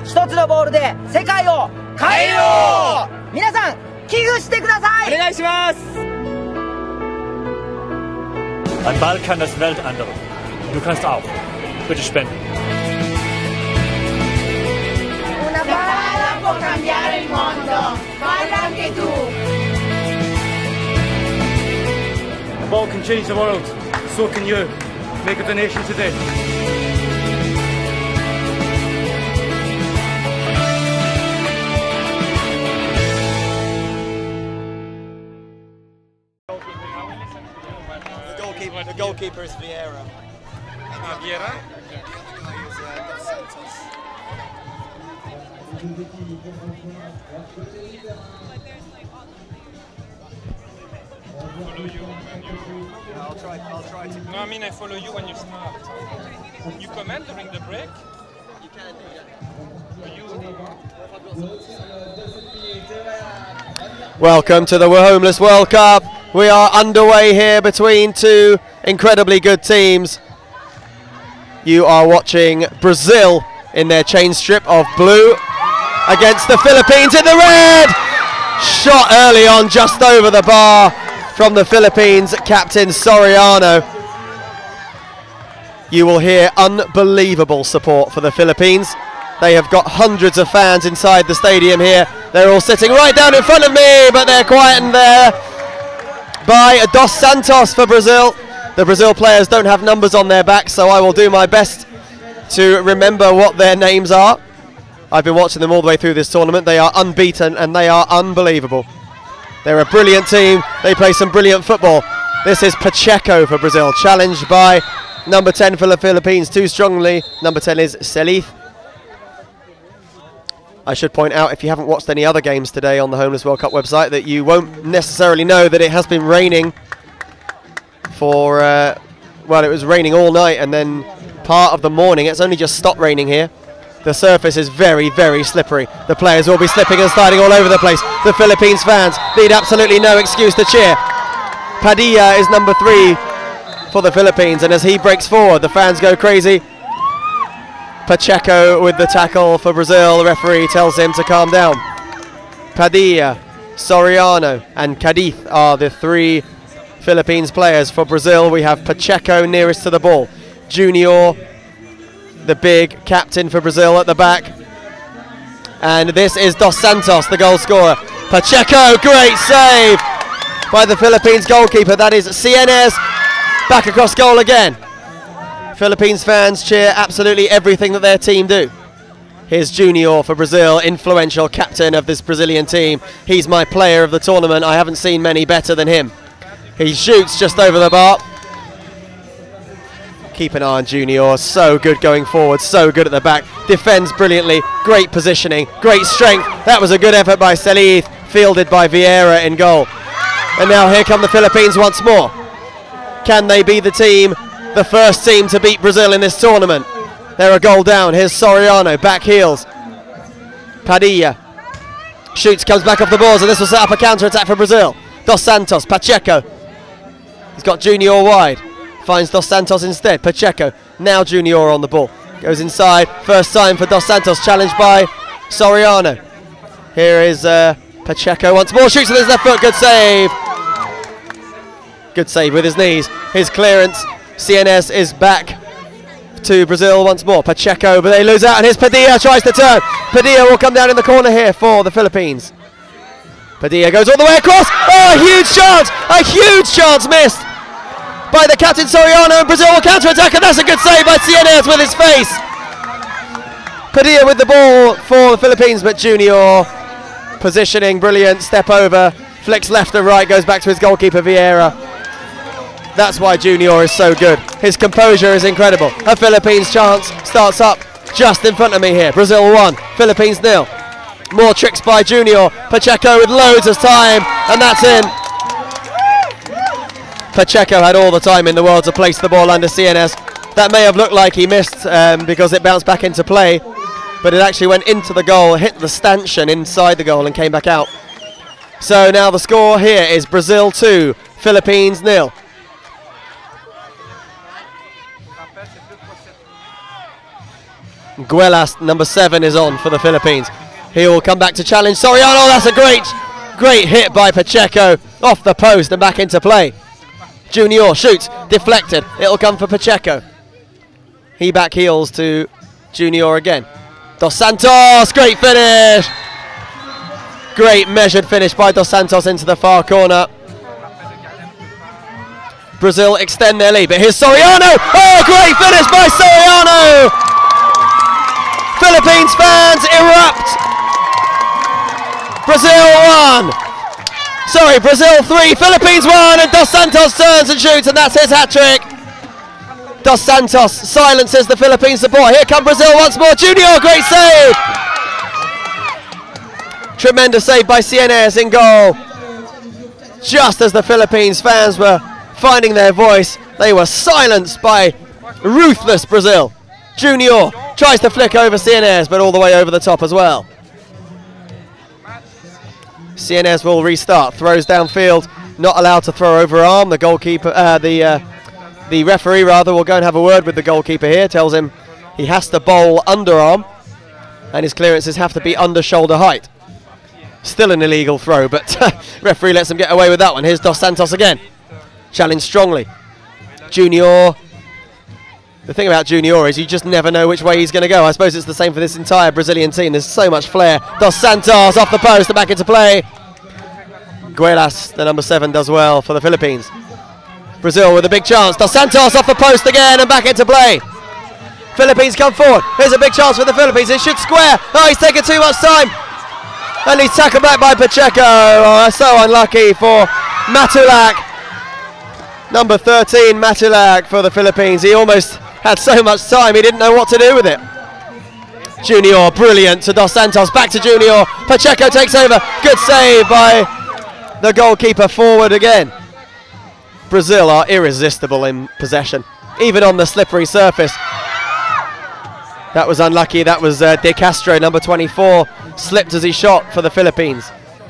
一つのボールで世界を変えよう。皆さん寄付してください。お願いします。 Ein Ball kann das Welt ändern. Du kannst auch. Bitte spenden. Una palla può cambiare il mondo. Falla anche tu. A ball can change the world. So can you. Make a donation today. The goalkeeper is Vieira. Vieira? I'll try to. No, I mean I follow you when you start. You comment during the break? You can do, yeah. Welcome to the We're Homeless World Cup. We are underway here between two incredibly good teams. You are watching Brazil in their chain strip of blue against the Philippines in the red. Shot early on just over the bar from the Philippines captain Soriano. You will hear unbelievable support for the Philippines. They have got hundreds of fans inside the stadium here. They're all sitting right down in front of me, but they're quietened there by Dos Santos for Brazil. The Brazil players don't have numbers on their backs, so I will do my best to remember what their names are. I've been watching them all the way through this tournament. They are unbeaten and they are unbelievable. They're a brilliant team. They play some brilliant football. This is Pacheco for Brazil, challenged by number 10 for the Philippines too strongly. Number 10 is Selith. I should point out, if you haven't watched any other games today on the Homeless World Cup website, that you won't necessarily know that it has been raining for, well, it was raining all night and then part of the morning. It's only just stopped raining here. The surface is very, very slippery. The players will be slipping and sliding all over the place. The Philippines fans need absolutely no excuse to cheer. Padilla is number 3 for the Philippines, and as he breaks forward, the fans go crazy. Pacheco with the tackle for Brazil. The referee tells him to calm down. Padilla, Soriano and Cadith are the 3 Philippines players. For Brazil, we have Pacheco nearest to the ball. Junior, the big captain for Brazil, at the back. And this is Dos Santos, the goal scorer. Pacheco, great save by the Philippines goalkeeper. That is Cienes, back across goal again. Philippines fans cheer absolutely everything that their team do. Here's Junior for Brazil, influential captain of this Brazilian team. He's my player of the tournament. I haven't seen many better than him. He shoots just over the bar. Keep an eye on Junior, so good going forward, so good at the back. Defends brilliantly, great positioning, great strength. That was a good effort by Selith, fielded by Vieira in goal. And now here come the Philippines once more. Can they be the team, the first team to beat Brazil in this tournament? They're a goal down. Here's Soriano, back heels. Padilla shoots, comes back off the balls, and this will set up a counter-attack for Brazil. Dos Santos, Pacheco. He's got Junior wide. Finds Dos Santos instead. Pacheco, now Junior on the ball. Goes inside. First time for Dos Santos, challenged by Soriano. Here is Pacheco once more. Shoots with his left foot. Good save. Good save with his knees. His clearance. Cienes is back to Brazil once more. Pacheco, but they lose out, and here's Padilla, tries to turn. Padilla will come down in the corner here for the Philippines. Padilla goes all the way across. Oh, a huge chance! A huge chance missed by the captain Soriano, and Brazil will counter-attack, and that's a good save by Cienes with his face. Padilla with the ball for the Philippines, but Junior positioning, brilliant, step over, flicks left and right, goes back to his goalkeeper Vieira. That's why Junior is so good. His composure is incredible. A Philippines chance starts up just in front of me here. Brazil 1, Philippines 0. More tricks by Junior. Pacheco with loads of time, and that's in. Pacheco had all the time in the world to place the ball under Cienes. That may have looked like he missed because it bounced back into play, but it actually went into the goal, hit the stanchion inside the goal and came back out. So now the score here is Brazil 2, Philippines 0. Guelas, number 7, is on for the Philippines. He will come back to challenge Soriano. That's a great hit by Pacheco off the post and back into play. Junior shoots, deflected. It'll come for Pacheco. He back heels to Junior again. Dos Santos, great finish. Great measured finish by Dos Santos into the far corner. Brazil extend their lead, but here's Soriano. Oh, great finish by Soriano. Philippines fans erupt. Brazil 3, Philippines 1, and Dos Santos turns and shoots, and that's his hat-trick. Dos Santos silences the Philippines support. Here come Brazil once more. Junior, great save. Tremendous save by Sienes in goal. Just as the Philippines fans were finding their voice, they were silenced by ruthless Brazil. Junior tries to flick over Sienes, but all the way over the top as well. Sienes will restart, throws downfield, not allowed to throw over arm. The goalkeeper, the referee rather, will go and have a word with the goalkeeper here, tells him he has to bowl underarm and his clearances have to be under shoulder height. Still an illegal throw, but referee lets him get away with that one. Here's Dos Santos again, challenged strongly. Junior. The thing about Junior is you just never know which way he's going to go. I suppose it's the same for this entire Brazilian team. There's so much flair. Dos Santos off the post and back into play. Guelas, the number 7, does well for the Philippines. Brazil with a big chance. Dos Santos off the post again and back into play. Philippines come forward. Here's a big chance for the Philippines. It should square. Oh, he's taking too much time. And he's tackled back by Pacheco. Oh, so unlucky for Matulak. Number 13, Matulak for the Philippines. He almost had so much time, he didn't know what to do with it. Junior, brilliant to Dos Santos, back to Junior. Pacheco takes over, good save by the goalkeeper, forward again. Brazil are irresistible in possession, even on the slippery surface. That was unlucky, that was De Castro, number 24, slipped as he shot for the Philippines.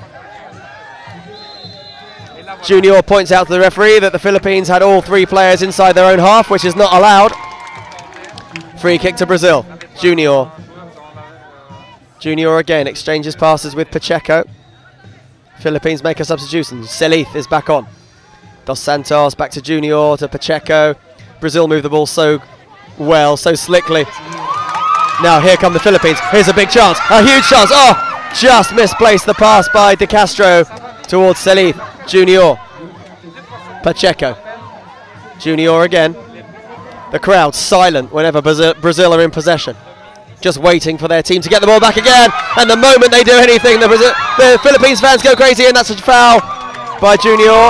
Junior points out to the referee that the Philippines had all 3 players inside their own half, which is not allowed. Free kick to Brazil. Junior again exchanges passes with Pacheco. Philippines make a substitution. Selith is back on. Dos Santos back to Junior, to Pacheco. Brazil move the ball so well, so slickly. Now here come the Philippines. Here's a big chance, a huge chance. Oh, just misplaced the pass by De Castro towards Selith. Junior. Pacheco. Junior again. The crowd silent whenever Brazil are in possession. Just waiting for their team to get the ball back again. And the moment they do anything, the Philippines fans go crazy, and that's a foul by Junior.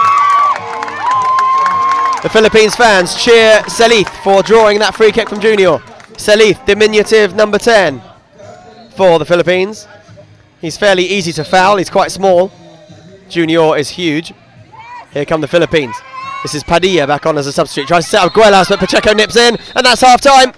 The Philippines fans cheer Selith for drawing that free kick from Junior. Selith, diminutive number 10 for the Philippines. He's fairly easy to foul, he's quite small. Junior is huge. Here come the Philippines. This is Padilla back on as a substitute. Tries to set up Guelas, but Pacheco nips in, and that's half time.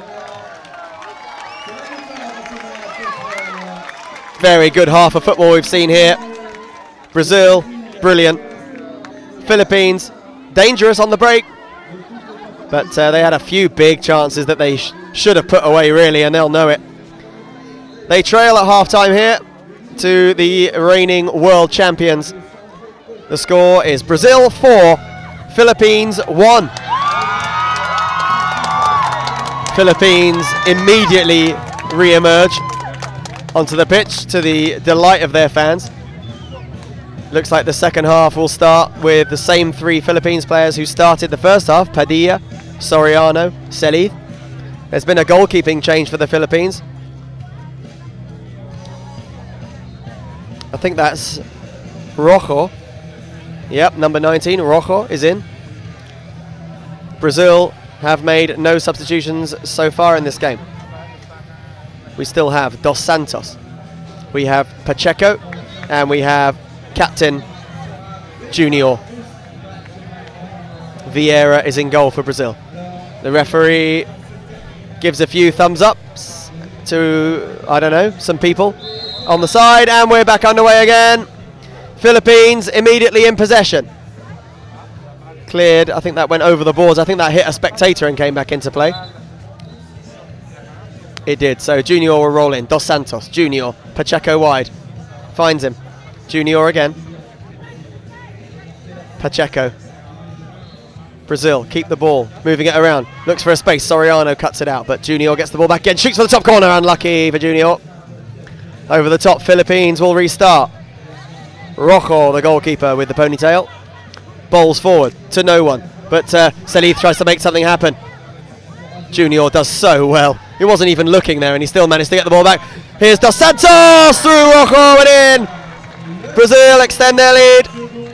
Very good half of football we've seen here. Brazil, brilliant. Philippines, dangerous on the break. But they had a few big chances that they should have put away, really, and they'll know it. They trail at half time here to the reigning world champions. The score is Brazil 4, Philippines 1. Philippines immediately re-emerge onto the pitch to the delight of their fans. Looks like the second half will start with the same 3 Philippines players who started the first half: Padilla, Soriano, Selith. There's been a goalkeeping change for the Philippines. I think that's Rojo. Yep, number 19, Rojo, is in. Brazil have made no substitutions so far in this game. We still have Dos Santos. We have Pacheco, and we have Captain Junior. Vieira is in goal for Brazil. The referee gives a few thumbs ups to, I don't know, some people on the side, and we're back underway again. Philippines immediately in possession. Cleared, I think that went over the boards. I think that hit a spectator and came back into play. It did. So Junior will roll in. Dos Santos, Junior, Pacheco wide. Finds him. Junior again. Pacheco. Brazil keep the ball, moving it around. Looks for a space. Soriano cuts it out, but Junior gets the ball back again. Shoots for the top corner. Unlucky for Junior. Over the top, Philippines will restart. Rojo, the goalkeeper, with the ponytail. Bowls forward to no one, but Salif tries to make something happen. Junior does so well. He wasn't even looking there, and he still managed to get the ball back. Here's Dos Santos through Rojo and in. Brazil extend their lead.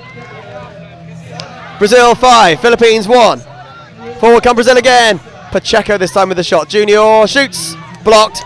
Brazil 5, Philippines 1. Forward come Brazil again. Pacheco this time with the shot. Junior shoots, blocked.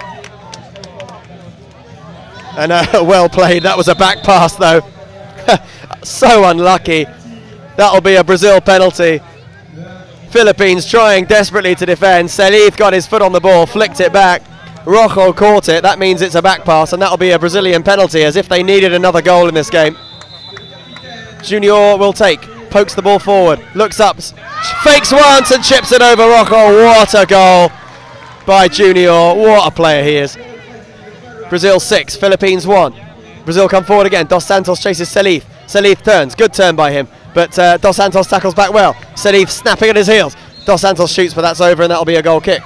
And well played. That was a back pass though. So unlucky. That'll be a Brazil penalty. Philippines trying desperately to defend. Salif got his foot on the ball, flicked it back. Rojo caught it. That means it's a back pass, and that'll be a Brazilian penalty, as if they needed another goal in this game. Junior will take. Pokes the ball forward. Looks up. Fakes once and chips it over Rojo. What a goal by Junior. What a player he is. Brazil 6, Philippines 1. Brazil come forward again. Dos Santos chases Salif. Salif turns. Good turn by him. But Dos Santos tackles back well. Salif snapping at his heels. Dos Santos shoots, but that's over, and that'll be a goal kick.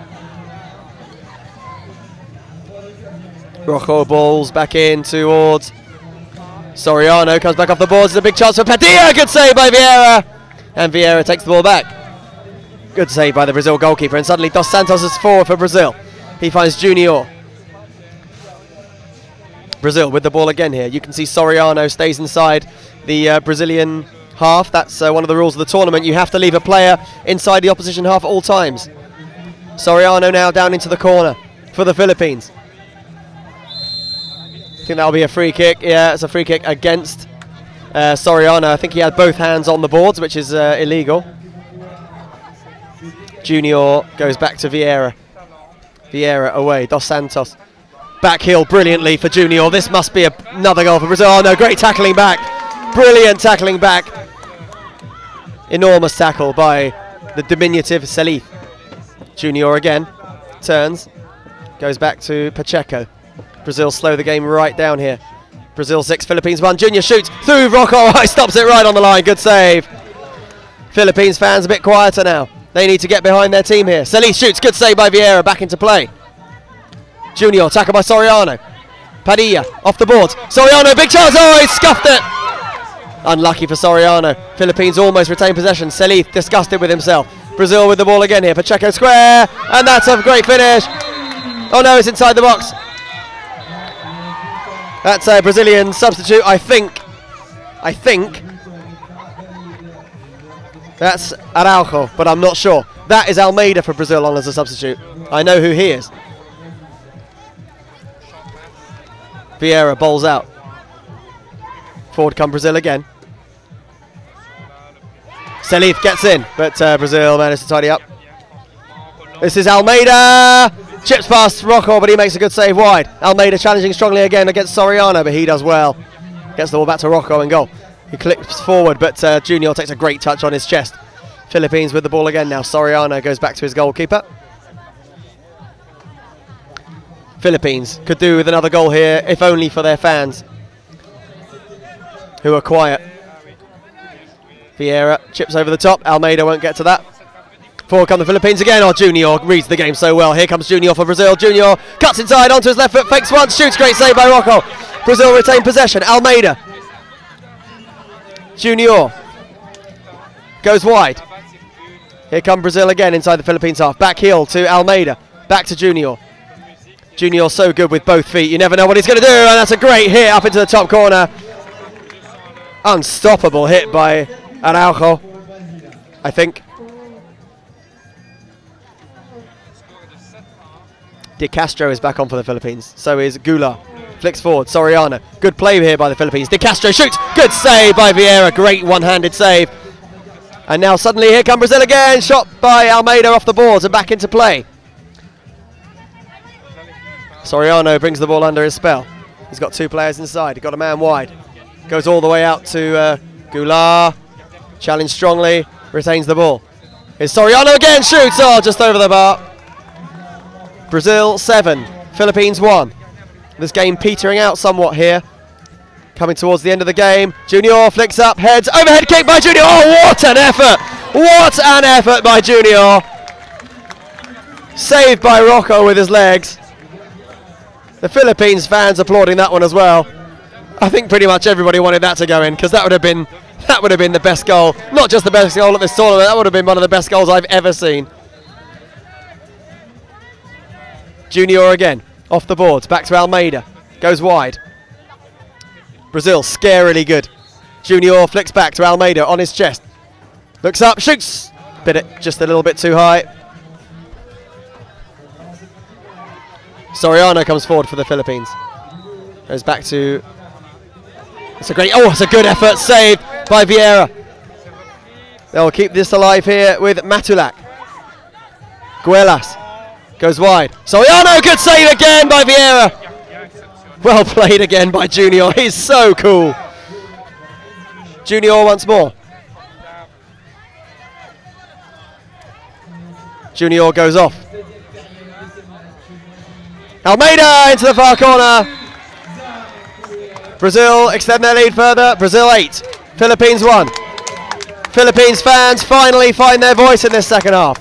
Rojo balls back in towards Soriano. Comes back off the boards. It's a big chance for Padilla. Good save by Vieira. And Vieira takes the ball back. Good save by the Brazil goalkeeper. And suddenly Dos Santos is forward for Brazil. He finds Junior. Brazil with the ball again here. You can see Soriano stays inside the Brazilian half. That's one of the rules of the tournament. You have to leave a player inside the opposition half at all times. Soriano now down into the corner for the Philippines. I think that'll be a free kick. Yeah, it's a free kick against Soriano. I think he had both hands on the boards, which is illegal. Junior goes back to Vieira. Vieira away. Dos Santos. Back heel brilliantly for Junior. This must be another goal for Brazil. Oh no, great tackling back. Brilliant tackling back. Enormous tackle by the diminutive Salif. Junior again. Turns. Goes back to Pacheco. Brazil slow the game right down here. Brazil 6, Philippines 1. Junior shoots through Rojo. He stops it right on the line. Good save. Philippines fans a bit quieter now. They need to get behind their team here. Salif shoots. Good save by Vieira. Back into play. Junior tackled by Soriano. Padilla off the boards. Soriano, big chance. Oh, he scuffed it. Unlucky for Soriano. Philippines almost retain possession. Salif disgusted with himself. Brazil with the ball again here. Pacheco square. And that's a great finish. Oh no, it's inside the box. That's a Brazilian substitute. I think that's Araujo, but I'm not sure. That is Almeida for Brazil on as a substitute. I know who he is. Vieira bowls out. Forward come Brazil again. Salif gets in, but Brazil managed to tidy up. This is Almeida. Chips past Rojo, but he makes a good save wide. Almeida challenging strongly again against Soriano, but he does well. Gets the ball back to Rojo and goal. He clips forward, but Junior takes a great touch on his chest. Philippines with the ball again now. Soriano goes back to his goalkeeper. Philippines could do with another goal here, if only for their fans, who are quiet. Vieira chips over the top. Almeida won't get to that. Forward come the Philippines again. Oh, Junior reads the game so well. Here comes Junior for Brazil. Junior cuts inside onto his left foot, fakes once, shoots. Great save by Rojo. Brazil retain possession. Almeida. Junior goes wide. Here come Brazil again inside the Philippines half. Back heel to Almeida. Back to Junior. Junior so good with both feet. You never know what he's going to do. And that's a great hit up into the top corner. Unstoppable hit by Araujo, I think. De Castro is back on for the Philippines. So is Goulart. Flicks forward. Soriano. Good play here by the Philippines. De Castro shoots. Good save by Vieira. Great one-handed save. And now suddenly here come Brazil again. Shot by Almeida off the boards and back into play. Soriano brings the ball under his spell. He's got two players inside. He's got a man wide. Goes all the way out to Goulart. Challenged strongly. Retains the ball. Here's Soriano again. Shoots. Oh, just over the bar. Brazil 7, Philippines 1. This game petering out somewhat here. Coming towards the end of the game. Junior flicks up, heads, overhead kick by Junior. Oh, what an effort! What an effort by Junior! Saved by Rocco with his legs. The Philippines fans applauding that one as well. I think pretty much everybody wanted that to go in, because that would have been the best goal. Not just the best goal at this tournament, that would have been one of the best goals I've ever seen. Junior again, off the boards, back to Almeida, goes wide. Brazil scarily good. Junior flicks back to Almeida on his chest. Looks up, shoots. Bit it just a little bit too high. Soriano comes forward for the Philippines. Goes back to... It's a good effort, saved by Vieira. They'll keep this alive here with Matulac. Guelas goes wide. Soriano, good save again by Vieira. Well played again by Junior, he's so cool. Junior once more. Junior goes off. Almeida into the far corner. Brazil extend their lead further. Brazil 8, Philippines 1. Philippines fans finally find their voice in this second half.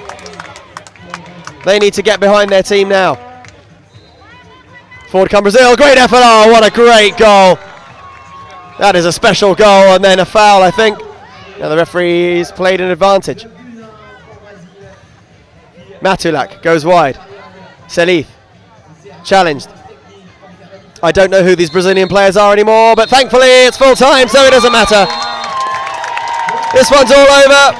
They need to get behind their team now. Forward come Brazil, great effort, oh what a great goal. That is a special goal and then a foul I think. Now the referee's played an advantage. Matulac goes wide. Salif, challenged. I don't know who these Brazilian players are anymore, but thankfully it's full time, so it doesn't matter. This one's all over.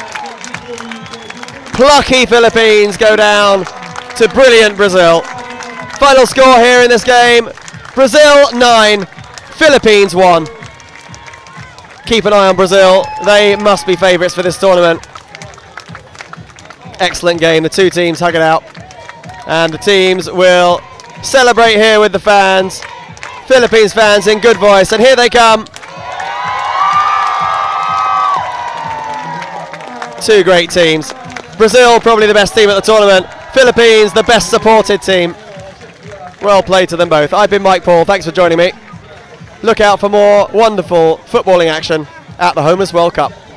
Plucky Philippines go down to brilliant Brazil. Final score here in this game, Brazil 9, Philippines 1. Keep an eye on Brazil, they must be favourites for this tournament. Excellent game, the two teams hug it out. And the teams will celebrate here with the fans. Philippines fans in good voice, and here they come. Two great teams. Brazil probably the best team at the tournament. Philippines the best supported team. Well played to them both. I've been Mike Paul, thanks for joining me. Look out for more wonderful footballing action at the Homeless World Cup.